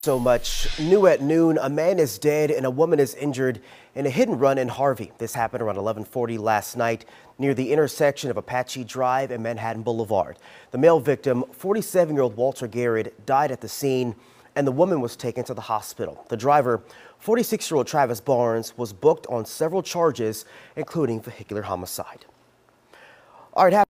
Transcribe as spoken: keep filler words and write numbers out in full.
So much. New at noon, a man is dead and a woman is injured in a hit and run in Harvey. This happened around eleven forty last night near the intersection of Apache Drive and Manhattan Boulevard. The male victim, forty-seven-year-old Walter Garrett, died at the scene and the woman was taken to the hospital. The driver, forty-six-year-old Travis Barnes, was booked on several charges, including vehicular homicide. All right.